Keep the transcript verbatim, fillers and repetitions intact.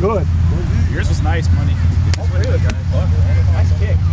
good. Yours was nice, money. Oh, really? Nice kick.